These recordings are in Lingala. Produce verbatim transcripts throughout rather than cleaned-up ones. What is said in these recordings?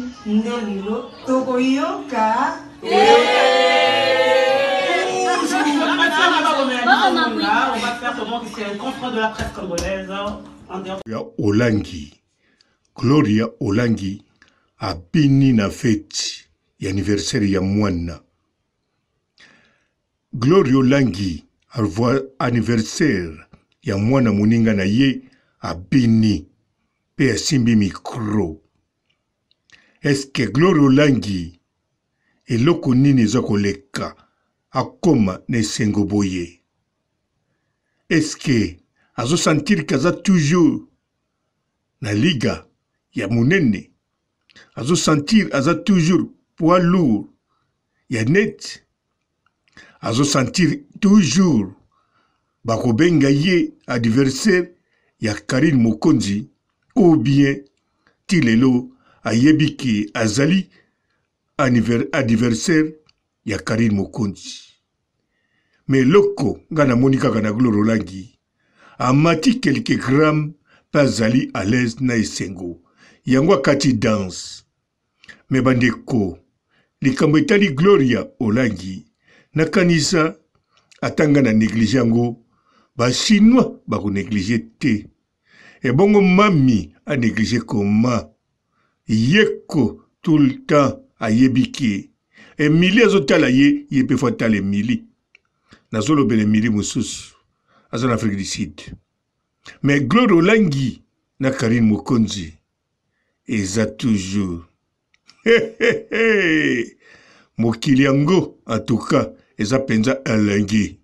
Ndolilo Tokoyoka. On va faire comment que c'est un confrère de la presse congolaise. Olangi, Gloria Olangi a bini na fête anniversaire ya mwana. Gloria Olangi a voir anniversaire ya mwana muninga na ye a bini pe a simbi micro. Est-ce que Gloria Olangi eloko nini za koleka akoma na sengo boye? Est-ce que azo sentir kaza toujours na liga ya munene? Azo sentir aza toujours poids lourd ya net? Azo sentir toujours bakobenga ye adversaire ya Karine Mokonzi? Ou bien tilelo ayebiki azali adversaire ya Karine Mokonzi? Mais loko ngana monika kana Gloria Olangi amati quelques grammes pazali à l'aise na esengo yango kati danse. Mais bandeko likambo etali Gloria Olangi nakanisa atanga na néglige yango ba chinois ba ko négliger te. Et bongo mami a négligé comment yeko tout le temps ayebiki Emily azotala ye yepe fatale Emily nazolo bele Emily mususu en Afrique du Sud. Mais Gloria Olangi na Karine Mokonzi eza toujours mokili yango en tout cas eza penza elengi.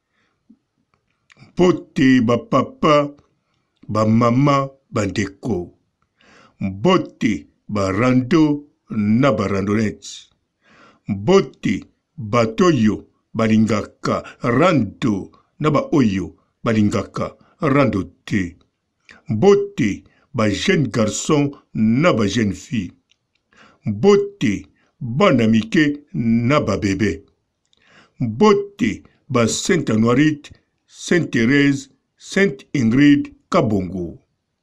Mbote ba papa ba mama bandeko, mbote ba rando na ba randonnette, mbote batoyo balingaka rando na ba oyo balingaka rando te, mbote ba jeune garçon na ba jeune fille, mbote bana mike na ba bébé, mbote ba Sainte Anuarite, Sainte Thérèse, Sainte Ingrid Kabongo.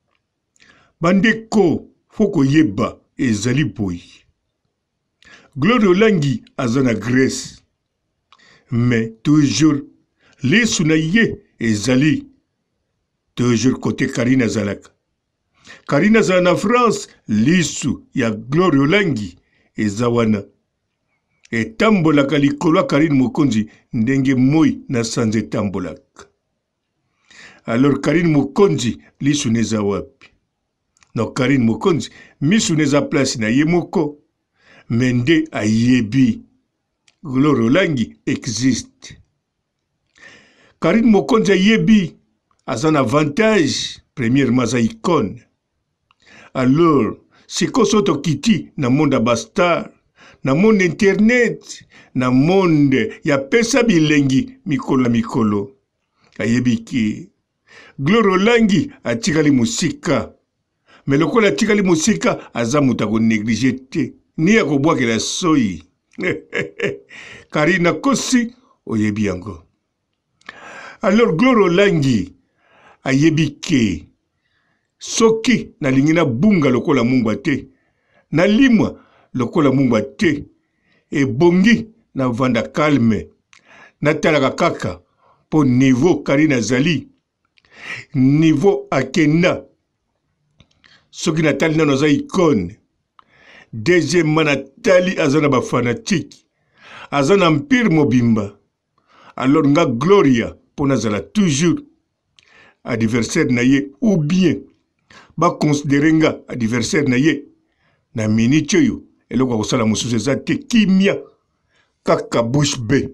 Bandeko foko yeba ezali boy. Gloria Olangi azana Grèce, mais toujours lesu na ye ezali toujours côté Karine azalaka. Karine azala na France, lisu ya Gloria Olangi ezawana etambolaka likolo Karine Mokonzi ndenge moi na sanze etambolaka. Alors Karine Mokonzi lisu neza wapi? No, Karine Mokonzi misu neza place na ye moko, mende ayebi Gloria Olangi existe. Karine Mokonzi ayebi azan avantage premièrement za icône. Alors siko soto kiti na monde bastar, na monde internet, na monde ya pesa bilengi mikolo na mikolo, ayebi ki Gloria Olangi atikali musika. Mais lokola atikali musika aza muta ko négliger te ni ya kobwakela soyi. Karine kosi oyebi yango. Alors Gloria Olangi ayebi ke soki na lingina bunga lokola mungwa te, na limwa lokola mungwa te, e bongi na vanda calme, na talaka kaka po niveau Karine azali, niveau akenda. Soki natali nano aza icône. Deuxièmement natali azana ba fanatique, azana empire mobimba. Alors nga Gloria pona zala toujours adversaire na ye, ou bien ba considérer nga adversaire na ye na minute yo eloko kosala mususu eza te kimia kaka bouche bée.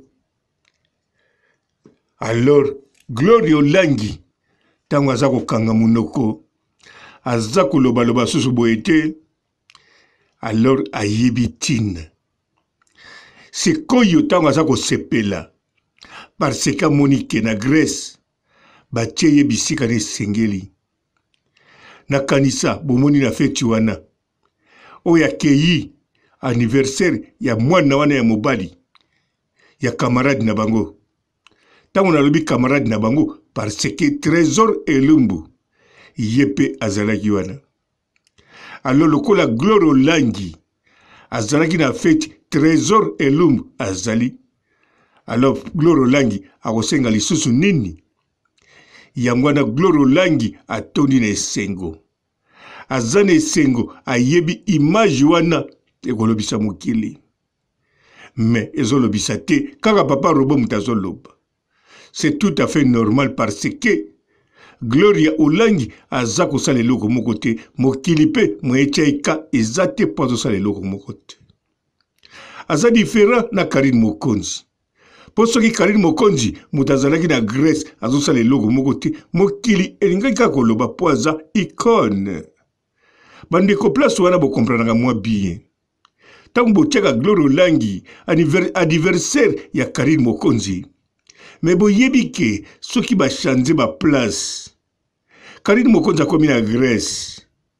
Alors Gloria Olangi tango aza kokanga munoko aza kolobaloba susu boye te, alors ayebi tina sikoyo tango aza kosepela parce que Monique na Grèce batie ye bisika na esengeli. Na kanisa bomoni na feti wana oyo akei anniversaire ya mwana wana ya mobali ya camarade na bango. Tango nalobi camarade na bango parce que Trésor Elumbu yepe azalaki wana. Alors lokola Gloria Olangi azalaki na feti Trésor Elumbu azali. Alors Gloire Olangi akosenga lisusu nini? Yango wana Gloire Olangi atondi na esengo. Aza na esengo ayebi image wana ekolobisa mokili. Mais ezolobisa te kaka papa Robo mutazoloba. C'est tout à fait normal parce que Gloria Olangi aza kosala eloko moko te, mokili pe moechaika eza te po azosala eloko moko te. Aza différent na Karine Mokonzi. Po soki Karine Mokonzi mutazalaki na Grèce azosala eloko moko te, mokili elingaki kaka koloba po aza icône. Bandeko place wana bo comprendre moi bien. Tango botiaka Gloire Olangi anniversaire ya Karine Mokonzi. Mais boyebi ke soki ba changer ba place. Karine Mokonzi akomi na Grèce.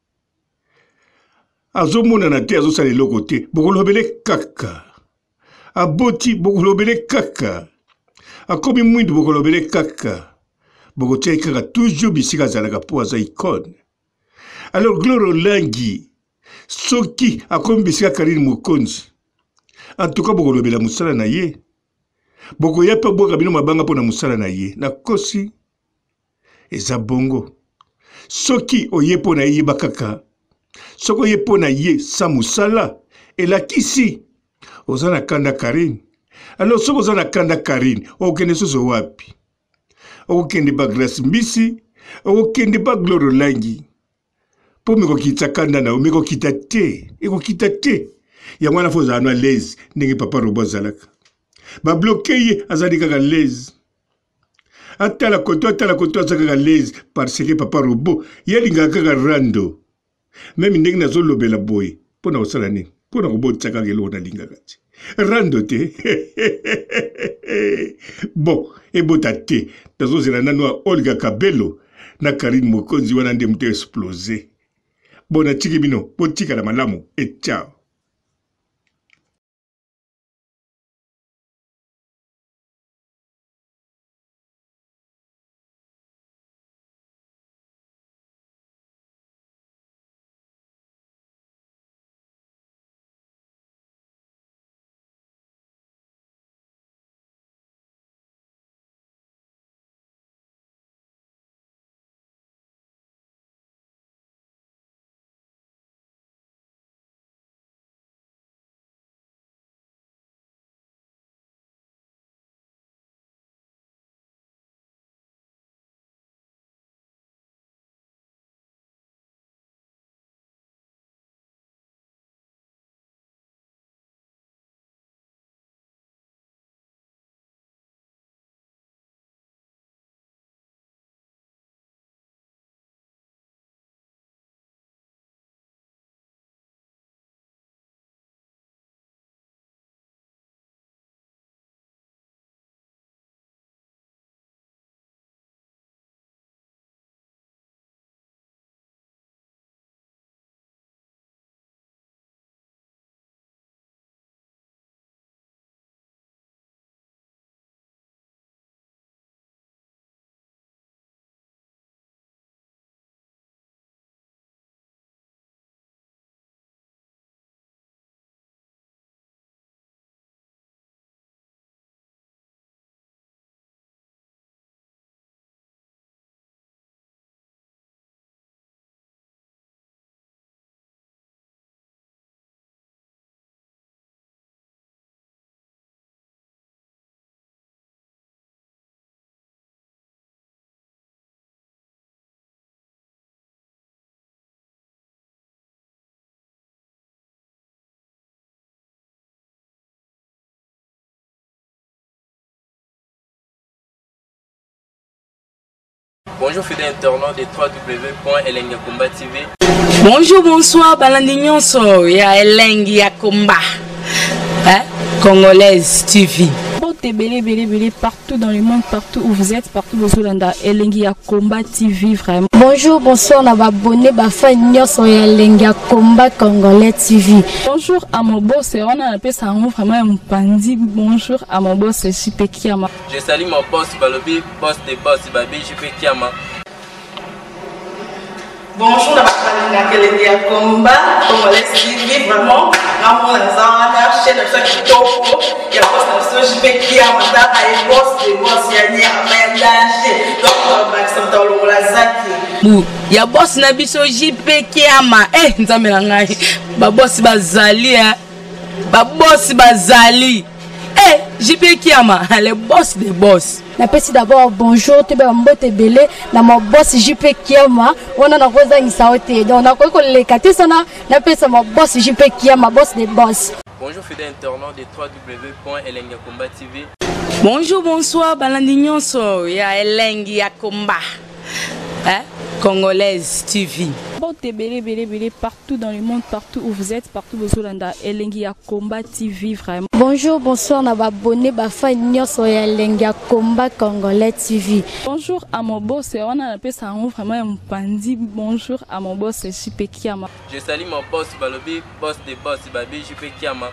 Azomona na te azosala eloko te, bokolobele kaka. Aboti bokolobele kaka. Akomi mwindu bokolobele kaka. Bokotia kaka toujours bisika zalaka po aza icône. Alors Gloire Olangi soki akomi bisika Karine Mokonzi. En tout cas bokolobela musala na ye. Boko yepe boka bino mabanga po na musala na ye. Na kosi eza bongo. Soki oyepo na ye bakaka. Soki oyepo na ye sa musala. Elakisi. Ozana kanda Karine. Alors soki ozana kanda Karine. Okende soso wapi. Okende ba Grace Mbisi. Okende ba Gloire Olangi. Po meko kita kanda na meko kita te. Eko kita te. Ya mwana foza anwa lez. Nenge papa Robo zalaka. Ba bloqué azali kaka lez. Atala koto atala koto azali kaka lez parce que papa Robo yelinga kaka rando. Même ndenge na zolo bela boy pona osala nini pona kobotsa kaka elo na linga kati. Rando te. Bon, ebota te. Tazo zela nano Olga Kabelo na Karine Mokonzi wana nde mte explosé. Bona tiki bino, botika la malamu et ciao. Bonjour fidèles internautes de w w w point elengi ya komba T V. Bonjour, bonsoir, balandi nyonso ya Elengi ya Komba, hein? Congolaise T V. Belé, belé, belé, partout dans le monde, partout où vous êtes, partout où vous êtes, Elengi ya Komba T V, vraiment. Bonjour, bonsoir, on a abonné, bah, fan nyonso ya Elengi ya Komba Congolais T V. Bonjour à mon boss, on a appelé ça vraiment un pandi. Bonjour à mon boss, J P Kiama. Je salue mon boss, Balobi, boss des boss, Babi, J P Kiama. Bonjour, la Elengi ya Komba, Congolais T V, vraiment, vraiment, la chaîne de ça qui topo, il y a pas de J P qui a mataka et boss, des boss, il y a ni à danger, donc on va accepter le la zaki. Il y a boss na biso J P qui a ma, eh, nzambe na ngai, ba boss bazali, hein, ba boss bazali. Eh, J P Kiama, le boss des boss. Napesi d'abord bonjour, tu es mbote belé, na mon boss J P Kiama, on a rosa in saote. Donc on a quoi les quatre sana, napesi mon boss J P Kiama, boss des boss. Bonjour fidèles internautes de w w w point elengi ya komba T V. Bonjour, bonsoir, balandi nyonso ya Elengi ya Komba. Hein? Congolaise T V. Belé, belé, belé, partout dans le monde, partout où vous êtes, partout où vous êtes, Elengi ya Komba T V, vraiment. Bonjour, bonsoir, na ba abonné, ba fan nyonso ya Elengi ya Komba Congolais T V. Bonjour à mon boss, on a appelé ça vraiment un pandi. Bonjour à mon boss, J P Kiama. Je salue mon boss Balobi, boss des boss, Babi J P Kiama.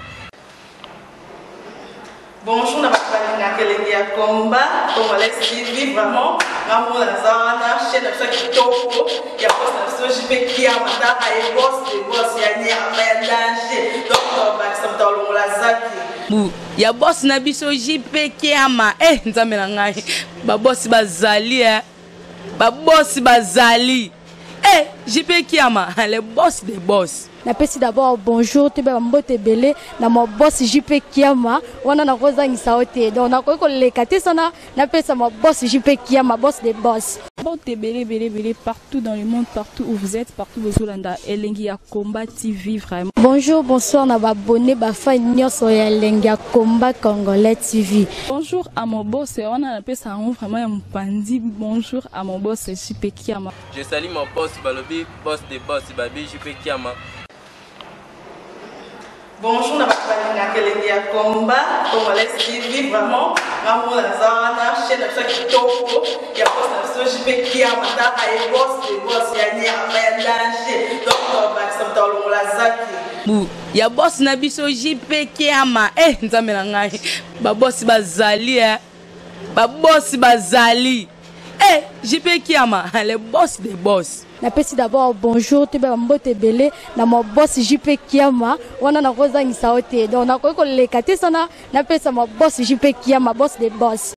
Bonjour, na Elengi ya Komba, Congolais T V, vraiment, vraiment, la chaîne de ça qui topo, il y a pas de J P qui a mataka et boss, des boss, il y a ni à danger, donc on va accepter le la zaki. Il y a boss na biso J P qui a ma, eh, nzambe na ngai, ba boss bazali, hein, ba boss bazali. Eh, J P qui a ma, le boss des boss. Napesi d'abord bonjour, tu es mbote belé, na mon boss J P Kiama, on a rosa in saote. Donc on a quoi les quatre sana, napesi mon boss J P Kiama, boss des boss. Belé, belé, belé, partout dans le monde, partout où vous êtes, partout où vous êtes, Elengi ya Komba T V, vraiment. Bonjour, bonsoir, na ba abonné, ba fan nyonso ya Elengi ya Komba Congolais T V. Bonjour à mon boss, on a appelé ça vraiment un pandi. Bonjour à mon boss, J P Kiama. Je salue mon boss Balobi, boss des boss, Babi J P Kiama. Bonjour, na Elengi ya Komba, Congolais T V, vraiment, vraiment, la chaîne de ça qui topo, il y a pas de J P qui a mataka et boss, des boss, il y a ni à danger, donc on va accepter le la zaki. Il y a boss na biso J P qui a ma, eh, nzambe na ngai, ba boss bazali, hein, ba boss bazali. Eh, J P qui a ma, le boss des boss. Napesi d'abord bonjour, tu es mbote belé, na mon boss J P Kiama, on a rosa in saote. Donc on a quoi les quatre sana, napesi mon boss J P Kiama, boss des boss.